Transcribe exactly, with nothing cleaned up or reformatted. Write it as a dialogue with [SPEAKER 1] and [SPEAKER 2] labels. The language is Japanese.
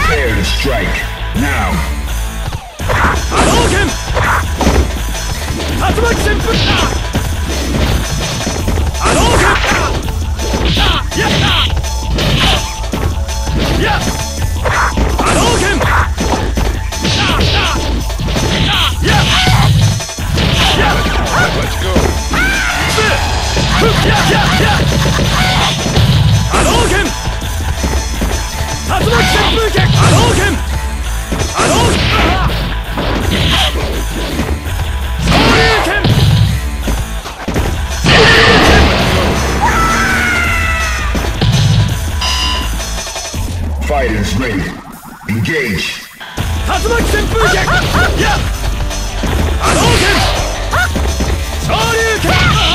[SPEAKER 1] Prepare to strike. Now.
[SPEAKER 2] 波動拳竜巻旋風波動拳やっやっ波動拳やっやっ
[SPEAKER 1] Let's go.
[SPEAKER 2] やっやっやっ波動拳竜巻旋風拳波動拳波動拳昇竜拳昇竜拳
[SPEAKER 1] Fighters ready. Engage.
[SPEAKER 2] 竜巻旋風拳やっ波動拳昇竜拳